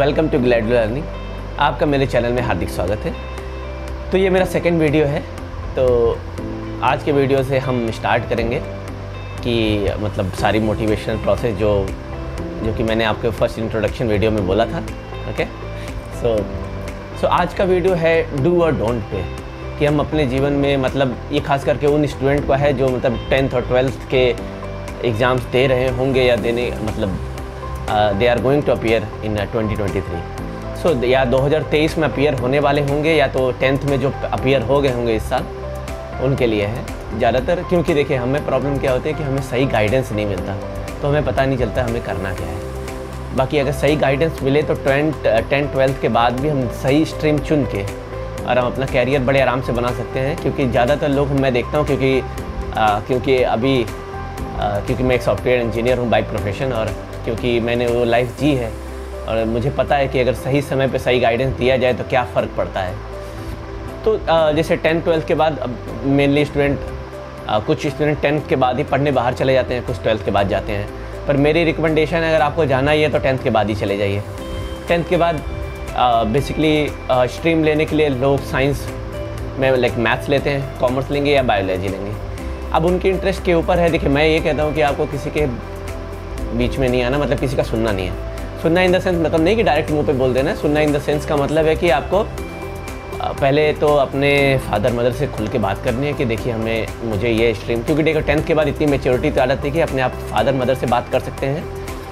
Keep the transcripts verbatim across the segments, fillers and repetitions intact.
Welcome to glad learning. आपका मेरे channel में हार्दिक स्वागत है। तो ये मेरा सेकंड वीडियो है। तो आज के वीडियो से हम स्टार्ट करेंगे कि मतलब सारी मोटिवेशनल प्रोसेस जो जो कि मैंने आपके फर्स्ट इंट्रोडक्शन वीडियो में बोला था। ओके, सो सो आज का वीडियो है डू और डोंट पे, कि हम अपने जीवन में मतलब ये खास करके उन स्टूडेंट को है जो मतलब टेंथ और ट्वेल्थ के एग्ज़ाम्स दे रहे होंगे या देने मतलब they are going to appear in twenty twenty three. So या दो हज़ार तेईस में अपीयर होने वाले होंगे या तो टेंथ में जो अपीयर हो गए होंगे इस साल, उनके लिए है ज़्यादातर। क्योंकि देखिए हमें प्रॉब्लम क्या होती है कि हमें सही गाइडेंस नहीं मिलता, तो हमें पता नहीं चलता हमें करना क्या है। बाकी अगर सही गाइडेंस मिले तो टेंथ टेंथ ट्वेल्थ के बाद भी हम सही स्ट्रीम चुन के और हम अपना कैरियर बड़े आराम से बना सकते हैं। क्योंकि ज़्यादातर लोग मैं देखता हूँ क्योंकि आ, क्योंकि अभी आ, क्योंकि मैं एक सॉफ्टवेयर इंजीनियर हूँ बाय प्रोफेशन, और क्योंकि मैंने वो लाइफ जी है और मुझे पता है कि अगर सही समय पे सही गाइडेंस दिया जाए तो क्या फ़र्क पड़ता है। तो जैसे टेंथ ट्वेल्थ के बाद मेनली स्टूडेंट कुछ स्टूडेंट टेंथ के बाद ही पढ़ने बाहर चले जाते हैं, कुछ ट्वेल्थ के बाद जाते हैं। पर मेरी रिकमेंडेशन है अगर आपको जाना ही है तो टेंथ के बाद ही चले जाइए। टेंथ के बाद बेसिकली स्ट्रीम लेने के लिए लोग साइंस में लाइक मैथ्स लेते हैं, कॉमर्स लेंगे या बायोलॉजी लेंगे। अब उनके इंटरेस्ट के ऊपर है। देखिए मैं ये कहता हूँ कि आपको किसी के बीच में नहीं आना, मतलब किसी का सुनना नहीं है। सुनना इन द सेंस मतलब नहीं कि डायरेक्ट मुंह पे बोल देना है। सुनना इन द सेंस का मतलब है कि आपको पहले तो अपने फादर मदर से खुल के बात करनी है कि देखिए हमें मुझे ये स्ट्रीम, क्योंकि देखो टेंथ के बाद इतनी मेच्योरिटी तो आ जाती है कि अपने आप फादर मदर से बात कर सकते हैं।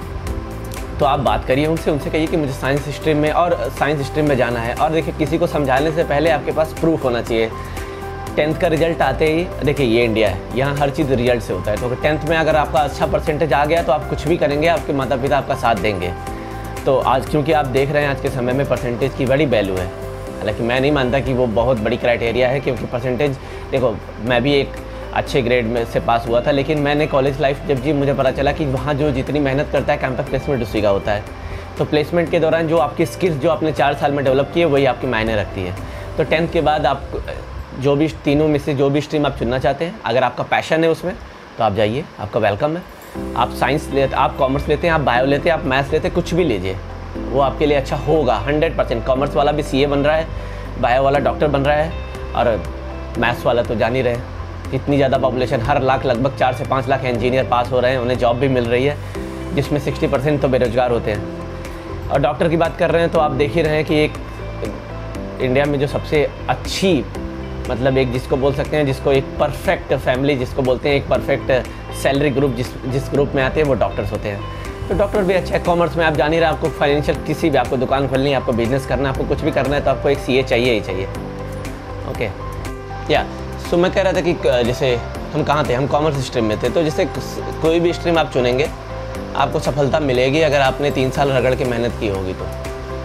तो आप बात करिए उनसे उनसे कहिए कि मुझे साइंस स्ट्रीम में और साइंस स्ट्रीम में जाना है। और देखिए किसी को समझाने से पहले आपके पास प्रूफ होना चाहिए। टेंथ का रिजल्ट आते ही, देखिए ये इंडिया है, यहाँ हर चीज़ रिजल्ट से होता है। तो टेंथ में अगर आपका अच्छा परसेंटेज आ गया तो आप कुछ भी करेंगे, आपके माता पिता आपका साथ देंगे। तो आज क्योंकि आप देख रहे हैं आज के समय में परसेंटेज की बड़ी वैल्यू है। हालांकि मैं नहीं मानता कि वो बहुत बड़ी क्राइटेरिया है, क्योंकि परसेंटेज देखो मैं भी एक अच्छे ग्रेड में से पास हुआ था, लेकिन मैंने कॉलेज लाइफ जब जी मुझे पता चला कि वहाँ जो जितनी मेहनत करता है कैंपस प्लेसमेंट उसी का होता है। तो प्लेसमेंट के दौरान जो आपकी स्किल्स जो आपने चार साल में डेवलप की है वही आपकी मायने रखती है। तो टेंथ के बाद आप जो भी तीनों में से जो भी स्ट्रीम आप चुनना चाहते हैं, अगर आपका पैशन है उसमें तो आप जाइए, आपका वेलकम है। आप साइंस लेते, आप कॉमर्स लेते हैं, आप बायो लेते हैं, आप मैथ्स लेते हैं, कुछ भी लीजिए, वो आपके लिए अच्छा होगा हंड्रेड परसेंट। कॉमर्स वाला भी सीए बन रहा है, बायो वाला डॉक्टर बन रहा है, और मैथ्स वाला तो जान ही रहे हैं इतनी ज़्यादा पॉपुलेशन, हर लाख लगभग चार से पाँच लाख इंजीनियर पास हो रहे हैं, उन्हें जॉब भी मिल रही है, जिसमें सिक्सटी परसेंट तो बेरोजगार होते हैं। और डॉक्टर की बात कर रहे हैं तो आप देख ही रहे हैं कि एक इंडिया में जो सबसे अच्छी मतलब एक जिसको बोल सकते हैं, जिसको एक परफेक्ट फैमिली जिसको बोलते हैं, एक परफेक्ट सैलरी ग्रुप जिस जिस ग्रुप में आते हैं वो डॉक्टर्स होते हैं। तो डॉक्टर भी अच्छा है। कॉमर्स में आप जान ही रहे, आपको फाइनेंशियल किसी भी, आपको दुकान खोलनी है, आपको बिजनेस करना है, आपको कुछ भी करना है तो आपको एक सीए चाहिए ही चाहिए। ओके या सो मैं कह रहा था कि जैसे हम कहाँ थे, हम कॉमर्स स्ट्रीम में थे। तो जैसे कोई भी स्ट्रीम आप चुनेंगे आपको सफलता मिलेगी अगर आपने तीन साल रगड़ के मेहनत की होगी तो।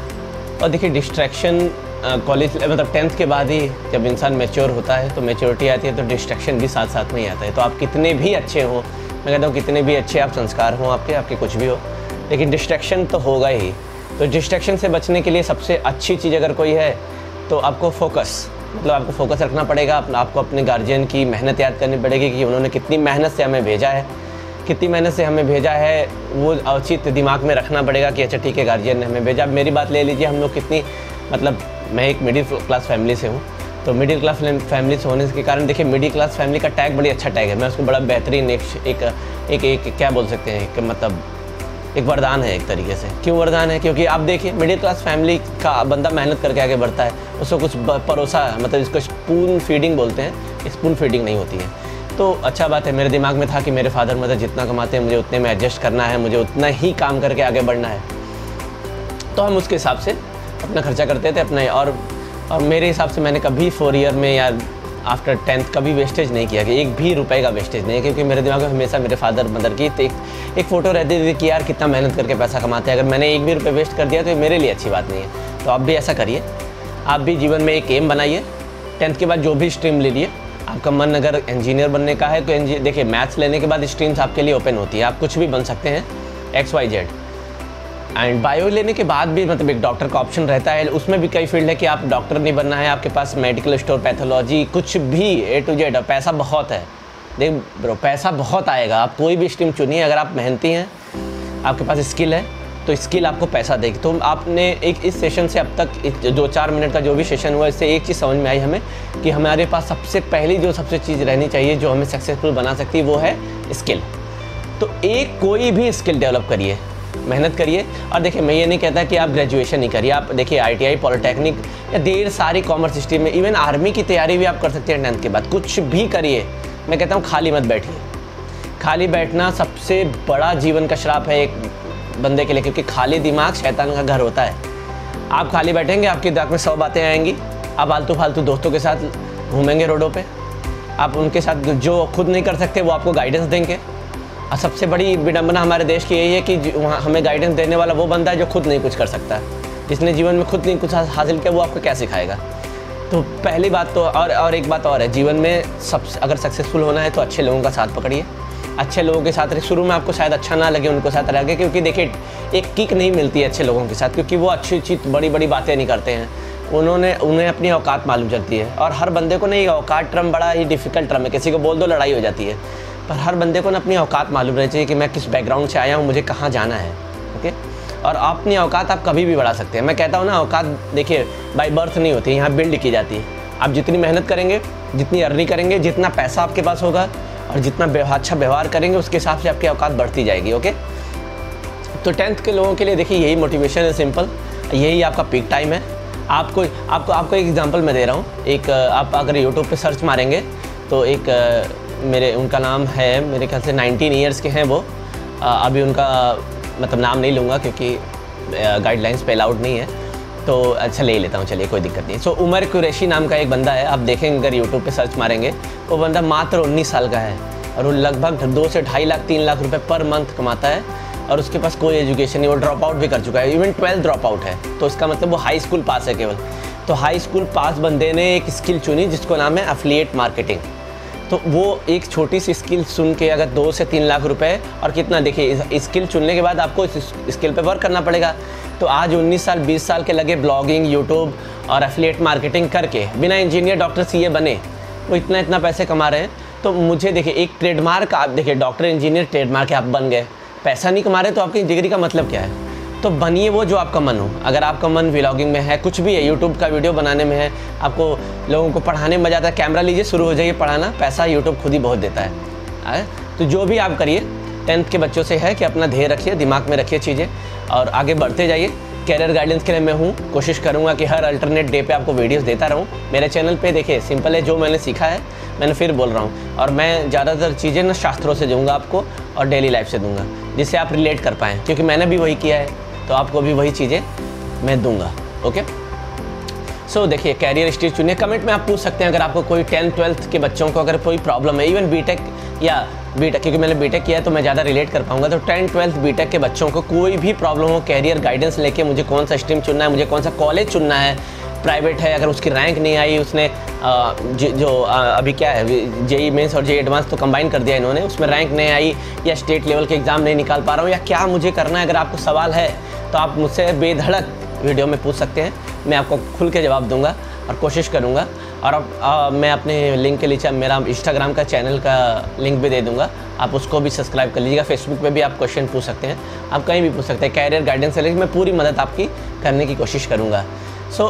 और देखिए डिस्ट्रैक्शन कॉलेज मतलब टेंथ के बाद ही जब इंसान मैच्योर होता है तो मैच्योरिटी आती है तो डिस्ट्रैक्शन भी साथ साथ में ही आता है। तो आप कितने भी अच्छे हो, मैं कहता हूँ कितने भी अच्छे आप संस्कार हों आपके आपके कुछ भी हो, लेकिन डिस्ट्रैक्शन तो होगा ही। तो डिस्ट्रैक्शन से बचने के लिए सबसे अच्छी चीज़ अगर कोई है तो आपको फोकस, मतलब आपको फोकस रखना पड़ेगा। आपको अपने गार्जियन की मेहनत याद करनी पड़ेगी कि उन्होंने कितनी मेहनत से हमें भेजा है, कितनी मेहनत से हमें भेजा है, वो उचित दिमाग में रखना पड़ेगा कि अच्छा ठीक है गार्जियन ने हमें भेजा। मेरी बात ले लीजिए, हम लोग कितनी मतलब मैं एक मिडिल क्लास फैमिली से हूँ, तो मिडिल क्लास फैमिली से होने के कारण देखिए मिडिल क्लास फैमिली का टैग बड़ी अच्छा टैग है। मैं उसको बड़ा बेहतरीन एक एक एक, एक क्या बोल सकते हैं कि मतलब एक वरदान है एक तरीके से। क्यों वरदान है? क्योंकि आप देखिए मिडिल क्लास फैमिली का बंदा मेहनत करके आगे बढ़ता है, उसको कुछ परोसा, मतलब इसको स्पून फीडिंग बोलते हैं, स्पून फीडिंग नहीं होती है। तो अच्छा बात है, मेरे दिमाग में था कि मेरे फादर मदर जितना कमाते हैं मुझे उतने में एडजस्ट करना है, मुझे उतना ही काम करके आगे बढ़ना है। तो हम उसके हिसाब से अपना खर्चा करते थे अपने। और और मेरे हिसाब से मैंने कभी फोर ईयर में या आफ्टर टेंथ कभी वेस्टेज नहीं किया, कि एक भी रुपए का वेस्टेज नहीं है। क्योंकि मेरे दिमाग में हमेशा मेरे फादर मदर की एक एक फ़ोटो रहती थी कि यार कितना मेहनत करके पैसा कमाते हैं, अगर मैंने एक भी रुपये वेस्ट कर दिया तो ये मेरे लिए अच्छी बात नहीं है। तो आप भी ऐसा करिए, आप भी जीवन में एक एम बनाइए। टेंथ के बाद जो भी स्ट्रीम ले लिए, आपका मन अगर इंजीनियर बनने का है तो देखिए मैथ्स लेने के बाद स्ट्रीम्स आपके लिए ओपन होती है, आप कुछ भी बन सकते हैं X Y Z. And bio लेने के बाद भी मतलब एक डॉक्टर का ऑप्शन रहता है, उसमें भी कई फील्ड है कि आप डॉक्टर नहीं बनना है, आपके पास मेडिकल स्टोर, पैथोलॉजी, कुछ भी ए टू जेड, पैसा बहुत है। देख ब्रो पैसा बहुत आएगा, आप कोई भी स्ट्रीम चुनिए, अगर आप मेहनती हैं, आपके पास स्किल है तो स्किल आपको पैसा देगी। तो आपने एक इस सेशन से अब तक जो चार मिनट का जो भी सेशन हुआ, इससे एक चीज़ समझ में आई हमें कि हमारे पास सबसे पहली जो सबसे चीज़ रहनी चाहिए जो हमें सक्सेसफुल बना सकती है वो है स्किल। तो एक कोई भी स्किल डेवलप करिए, मेहनत करिए। और देखिए, मैं ये नहीं कहता कि आप ग्रेजुएशन ही करिए, आप देखिए आई टी आई, पॉलिटेक्निक या ढेर सारी कॉमर्स स्ट्रीम में, इवन आर्मी की तैयारी भी आप कर सकते हैं टेंथ के बाद। कुछ भी करिए, मैं कहता हूँ खाली मत बैठिए। खाली बैठना सबसे बड़ा जीवन का श्राप है एक बंदे के लिए, क्योंकि खाली दिमाग शैतान का घर होता है। आप खाली बैठेंगे, आपके दिमाग में सौ बातें आएंगी, आप आलतू फालतू दोस्तों के साथ घूमेंगे रोडों पे, आप उनके साथ जो खुद नहीं कर सकते वो आपको गाइडेंस देंगे। और सबसे बड़ी विडंबना हमारे देश की यही है कि वहाँ हमें गाइडेंस देने वाला वो बंदा है जो खुद नहीं कुछ कर सकता। जिसने जीवन में खुद नहीं कुछ हासिल किया वो आपको क्या सिखाएगा। तो पहली बात तो और और एक बात और है, जीवन में सब अगर सक्सेसफुल होना है तो अच्छे लोगों का साथ पकड़िए। अच्छे लोगों के साथ, शुरू में आपको शायद अच्छा ना लगे उनको साथ रह, क्योंकि देखिए एक किक नहीं मिलती है अच्छे लोगों के साथ, क्योंकि वो अच्छी अच्छी बड़ी बड़ी बातें नहीं करते हैं। उन्होंने उन्हें अपनी औकात मालूम चलती है। और हर बंदे को ना ये औकात टर्म बड़ा ही डिफ़िकल्ट टर्म है, किसी को बोल दो लड़ाई हो जाती है। पर हर बंदे को ना अपनी औकात मालूम रहनी चाहिए कि मैं किस बैकग्राउंड से आया हूँ, मुझे कहाँ जाना है। ओके, और अपनी औकात आप कभी भी बढ़ा सकते हैं। मैं कहता हूँ ना, औकात देखिए बाय बर्थ नहीं होती है, यहाँ बिल्ड की जाती है। आप जितनी मेहनत करेंगे, जितनी अर्निंग करेंगे, जितना पैसा आपके पास होगा और जितना अच्छा व्यवहार करेंगे, उसके हिसाब से आपकी औकात बढ़ती जाएगी। ओके, तो टेंथ के लोगों के लिए देखिए यही मोटिवेशन है, सिंपल, यही आपका पीक टाइम है। आपको आपको आपको एक एग्जांपल मैं दे रहा हूँ। एक आप अगर यूट्यूब पे सर्च मारेंगे तो एक मेरे उनका नाम है, मेरे ख्याल से नाइनटीन ईयर्स के हैं वो। अभी उनका मतलब नाम नहीं लूँगा क्योंकि गाइडलाइंस पे अलाउड नहीं है, तो अच्छा ले ही लेता हूँ, चलिए कोई दिक्कत नहीं। सो उमर कुरैशी नाम का एक बंदा है, आप देखेंगे अगर यूट्यूब पे सर्च मारेंगे, वो बंदा मात्र उन्नीस साल का है और वो लगभग दो से ढाई लाख तीन लाख रुपए पर मंथ कमाता है और उसके पास कोई एजुकेशन नहीं। वो ड्रॉप आउट भी कर चुका है, इवन ट्वेल्थ ड्रॉप आउट है, तो उसका मतलब वो हाई स्कूल पास है केवल। तो हाई स्कूल पास बंदे ने एक स्किल चुनी जिसको नाम है एफिलिएट मार्केटिंग। तो वो एक छोटी सी स्किल सुन के अगर दो से तीन लाख रुपए और कितना, देखिए स्किल चुनने के बाद आपको इस स्किल पे वर्क करना पड़ेगा। तो आज उन्नीस साल बीस साल के लगे ब्लॉगिंग, यूट्यूब और एफिलिएट मार्केटिंग करके बिना इंजीनियर डॉक्टर सीए बने वो इतना इतना पैसे कमा रहे हैं। तो मुझे देखिए एक ट्रेडमार्क, आप देखिए डॉक्टर इंजीनियर ट्रेडमार्क आप बन गए, पैसा नहीं कमा रहे तो आपकी डिग्री का मतलब क्या है। तो बनिए वो जो आपका मन हो। अगर आपका मन व्लॉगिंग में है, कुछ भी है, यूट्यूब का वीडियो बनाने में है, आपको लोगों को पढ़ाने में मजा आता है, कैमरा लीजिए, शुरू हो जाइए पढ़ाना, पैसा यूट्यूब खुद ही बहुत देता है, है? तो जो भी आप करिए, टेंथ के बच्चों से है कि अपना ध्येय रखिए, दिमाग में रखिए चीज़ें और आगे बढ़ते जाइए। कैरियर गाइडेंस के लिए मैं हूँ, कोशिश करूँगा कि हर अल्टरनेट डे पे आपको वीडियोस देता रहूँ मेरे चैनल पे। देखिए सिंपल है, जो मैंने सीखा है मैंने फिर बोल रहा हूँ, और मैं ज़्यादातर चीज़ें ना शास्त्रों से दूँगा आपको और डेली लाइफ से दूँगा, जिससे आप रिलेट कर पाएँ, क्योंकि मैंने भी वही किया है, तो आपको भी वही चीज़ें मैं दूँगा। ओके, सो so, देखिए कैरियर स्टेज चुनिए। कमेंट में आप पूछ सकते हैं अगर आपको कोई टेंथ ट्वेल्थ के बच्चों को अगर कोई प्रॉब्लम है, इवन बीटेक या बीटेक, क्योंकि मैंने बीटेक किया है तो मैं ज़्यादा रिलेट कर पाऊंगा। तो टेंथ ट्वेल्थ बीटेक के बच्चों को कोई भी प्रॉब्लम हो, कैरियर गाइडेंस लेके मुझे कौन सा स्ट्रीम चुनना है, मुझे कौन सा कॉलेज चुनना है, प्राइवेट है, अगर उसकी रैंक नहीं आई, उसने जो अभी क्या है जेई मेंस और जेई एडवांस तो कंबाइन कर दिया इन्होंने, उसमें रैंक नहीं आई या स्टेट लेवल के एग्ज़ाम नहीं निकाल पा रहा हूँ, या क्या मुझे करना है, अगर आपको सवाल है तो आप मुझसे बेधड़क वीडियो में पूछ सकते हैं, मैं आपको खुल के जवाब दूंगा और कोशिश करूंगा। और अब आ, मैं अपने लिंक के नीचे मेरा इंस्टाग्राम का चैनल का लिंक भी दे दूंगा, आप उसको भी सब्सक्राइब कर लीजिएगा। फेसबुक पे भी आप क्वेश्चन पूछ सकते हैं, आप कहीं भी पूछ सकते हैं, कैरियर गाइडेंस से लेकर मैं पूरी मदद आपकी करने की कोशिश करूँगा। सो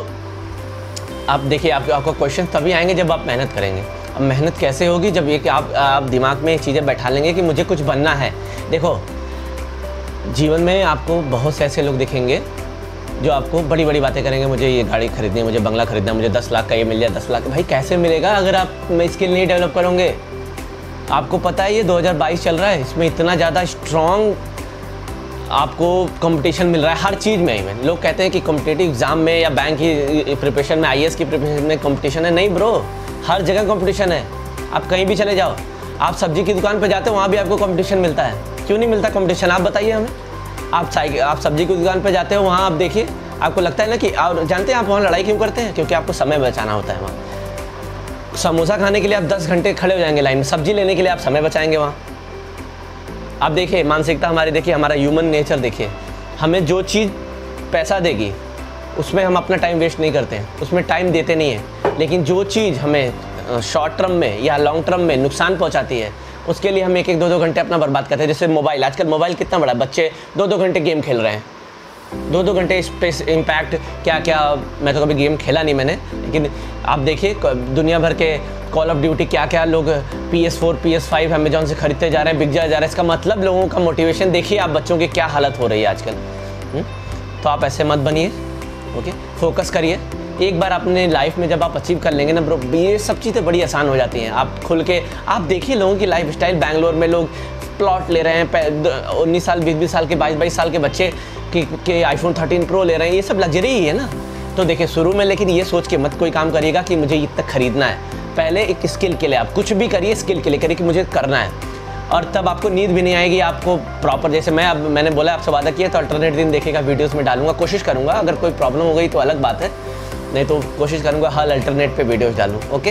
आप देखिए, आप, आपको क्वेश्चन तभी आएंगे जब आप मेहनत करेंगे। अब मेहनत कैसे होगी, जब ये कि आप, आप दिमाग में चीज़ें बैठा लेंगे कि मुझे कुछ बनना है। देखो जीवन में आपको बहुत से ऐसे लोग दिखेंगे जो आपको बड़ी बड़ी बातें करेंगे, मुझे ये गाड़ी खरीदनी है, मुझे बंगला खरीदना है, मुझे दस लाख का ये मिल जाए, दस लाख। भाई कैसे मिलेगा अगर आप में स्किल नहीं डेवलप करोगे। आपको पता है ये दो हज़ार बाईस चल रहा है, इसमें इतना ज़्यादा स्ट्रॉन्ग आपको कंपटीशन मिल रहा है हर चीज़ में। इवन लोग कहते हैं कि कॉम्पिटिटिव एग्जाम में या बैंक की प्रिपरेशन में, आई ए एस की प्रिपरेशन में कंपटीशन है। नहीं ब्रो, हर जगह कंपटीशन है। आप कहीं भी चले जाओ, आप सब्जी की दुकान पर जाते हो, वहाँ भी आपको कंपटीशन मिलता है। क्यों नहीं मिलता कंपटीशन, आप बताइए हमें। आप साइकिल आप सब्जी की दुकान पर जाते हो, वहाँ आप देखिए, आपको लगता है ना कि, और जानते हैं आप वहाँ लड़ाई क्यों करते हैं? क्योंकि आपको समय बचाना होता है। वहाँ समोसा खाने के लिए आप दस घंटे खड़े हो जाएंगे लाइन में, सब्जी लेने के लिए आप समय बचाएंगे वहाँ। आप देखिए मानसिकता हमारी, देखिए हमारा ह्यूमन नेचर देखिए, हमें जो चीज़ पैसा देगी उसमें हम अपना टाइम वेस्ट नहीं करते हैं, उसमें टाइम देते नहीं हैं। लेकिन जो चीज़ हमें शॉर्ट टर्म में या लॉन्ग टर्म में नुकसान पहुँचाती है, उसके लिए हम एक एक दो दो घंटे अपना बर्बाद करते हैं। जैसे मोबाइल, आजकल मोबाइल कितना बड़ा, बच्चे दो दो घंटे गेम खेल रहे हैं, दो दो घंटे स्पेस इम्पैक्ट क्या क्या, मैं तो कभी गेम खेला नहीं मैंने, लेकिन आप देखिए दुनिया भर के कॉल ऑफ ड्यूटी क्या क्या लोग P S four P S five Amazon से खरीदते जा रहे हैं, बिक जा जा रहा है। इसका मतलब लोगों का मोटिवेशन देखिए आप बच्चों की क्या हालत हो रही है आजकल। हुँ? तो आप ऐसे मत बनिए, ओके, फोकस करिए। एक बार अपने लाइफ में जब आप अचीव कर लेंगे ना ब्रो, ये सब चीज़ें बड़ी आसान हो जाती हैं। आप खुल के आप देखिए लोगों की लाइफ स्टाइल, बैंगलोर में लोग प्लॉट ले रहे हैं, उन्नीस साल बीस बीस साल के बाईस बाईस साल के बच्चे कि, कि आईफोन थर्टीन प्रो ले रहे हैं, ये सब लग्जरी ही है ना। तो देखिए शुरू में लेकिन ये सोच के मत कोई काम करिएगा कि मुझे इतना खरीदना है। पहले एक स्किल के लिए आप कुछ भी करिए, स्किल के लिए करिए कि मुझे करना है, और तब आपको नींद भी नहीं आएगी। आपको प्रॉपर, जैसे मैं अब मैंने बोला आपसे वादा किया तो अल्टरनेट दिन देखेगा वीडियोस में डालूंगा, कोशिश करूंगा। अगर कोई प्रॉब्लम हो गई तो अलग बात है, नहीं तो कोशिश करूंगा हर अल्टरनेट पे वीडियोस डालूं। ओके,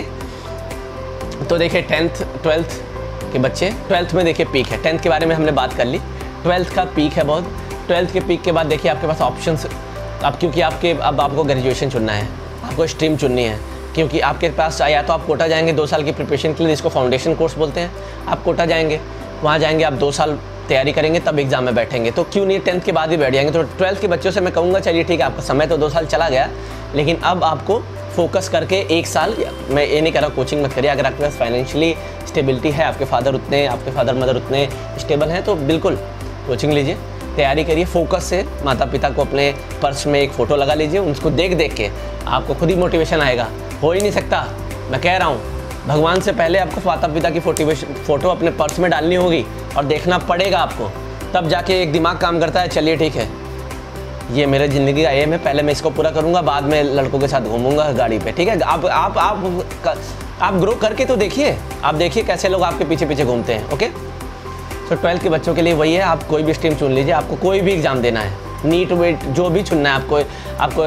तो देखिए टेंथ ट्वेल्थ के बच्चे, ट्वेल्थ में देखिए पीक है। टेंथ के बारे में हमने बात कर ली, ट्वेल्थ का पीक है बहुत। ट्वेल्थ के पीक के बाद देखिए आपके पास ऑप्शंस, अब क्योंकि आपके अब आपको ग्रेजुएशन चुनना है, आपको स्ट्रीम चुननी है, क्योंकि आपके पास या तो आप कोटा जाएंगे दो साल की प्रिपरेशन के लिए, जिसको फाउंडेशन कोर्स बोलते हैं। आप कोटा जाएंगे, वहाँ जाएंगे, आप दो साल तैयारी करेंगे, तब एग्जाम में बैठेंगे। तो क्यों नहीं टेंथ के बाद ही बैठ जाएंगे। तो ट्वेल्थ के बच्चों से मैं कहूँगा चलिए ठीक है, आपका समय तो दो साल चला गया, लेकिन अब आपको फोकस करके एक साल, मैं ये नहीं कह रहा कोचिंग मत करिए। अगर आपके पास फाइनेंशियली स्टेबिलिटी है, आपके फादर उतने आपके फादर मदर उतने स्टेबल हैं, तो बिल्कुल कोचिंग लीजिए, तैयारी करिए फोकस से। माता पिता को अपने पर्स में एक फ़ोटो लगा लीजिए, उनको देख देख के आपको खुद ही मोटिवेशन आएगा। हो ही नहीं सकता, मैं कह रहा हूँ, भगवान से पहले आपको माता पिता की फ़ोटो अपने पर्स में डालनी होगी और देखना पड़ेगा आपको, तब जाके एक दिमाग काम करता है। चलिए ठीक है, ये मेरे ज़िंदगी का एम है, पहले मैं इसको पूरा करूँगा, बाद में लड़कों के साथ घूमूंगा गाड़ी पे। ठीक है, आप आप आप आप ग्रो करके तो देखिए, आप देखिए कैसे लोग आपके पीछे पीछे घूमते हैं। ओके, तो ट्वेल्थ के बच्चों के लिए वही है, आप कोई भी स्ट्रीम चुन लीजिए। आपको कोई भी एग्ज़ाम देना है, नीट वेट जो भी चुनना है, आपको आपको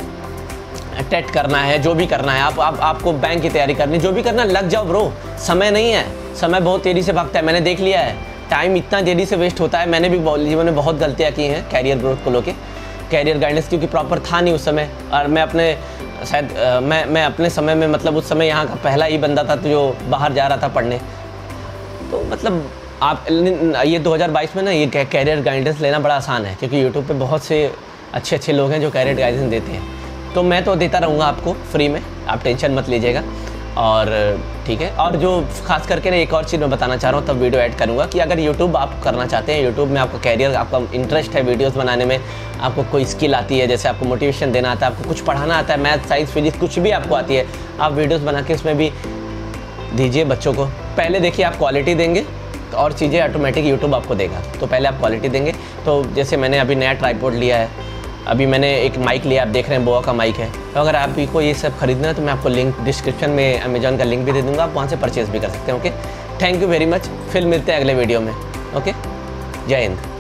टेट करना है, जो भी करना है, आप, आप आपको बैंक की तैयारी करनी, जो भी करना लग जाओ ब्रो। समय नहीं है, समय बहुत तेज़ी से भागता है, मैंने देख लिया है। टाइम इतना तेज़ी से वेस्ट होता है, मैंने भी जीवन में बहुत गलतियाँ की हैं कैरियर ग्रोथ को लेके, कैरियर गाइडेंस क्योंकि प्रॉपर था नहीं उस समय। और मैं अपने शायद मैं मैं अपने समय में, मतलब उस समय यहाँ का पहला ही बंदा था जो बाहर जा रहा था पढ़ने। तो मतलब आप ये दो हज़ार बाईस में ना ये कैरियर गाइडेंस लेना बड़ा आसान है, क्योंकि यूट्यूब पे बहुत से अच्छे अच्छे लोग हैं जो कैरियर गाइडेंस देते हैं। तो मैं तो देता रहूँगा आपको फ्री में, आप टेंशन मत लीजिएगा। और ठीक है, और जो खास करके ना एक और चीज़ मैं बताना चाह रहा हूँ, तब वीडियो ऐड करूँगा कि अगर यूट्यूब आप करना चाहते हैं, यूट्यूब में आपका कैरियर, आपका इंटरेस्ट है वीडियोस बनाने में, आपको कोई स्किल आती है, जैसे आपको मोटिवेशन देना आता है, आपको कुछ पढ़ाना आता है, मैथ साइंस फिजिक्स कुछ भी आपको आती है, आप वीडियोस बना के उसमें भी दीजिए बच्चों को। पहले देखिए आप क्वालिटी देंगे तो और चीज़ें ऑटोमेटिक यूट्यूब आपको देगा। तो पहले आप क्वालिटी देंगे। तो जैसे मैंने अभी नया ट्राइपॉड लिया है, अभी मैंने एक माइक लिया, आप देख रहे हैं बोआ का माइक है। तो अगर आपको ये सब खरीदना है तो मैं आपको लिंक डिस्क्रिप्शन में अमेजॉन का लिंक भी दे दूँगा, आप वहाँ से परचेज़ भी कर सकते हैं। Okay, thank you very much, फिर मिलते हैं अगले वीडियो में। ओके, जय हिंद।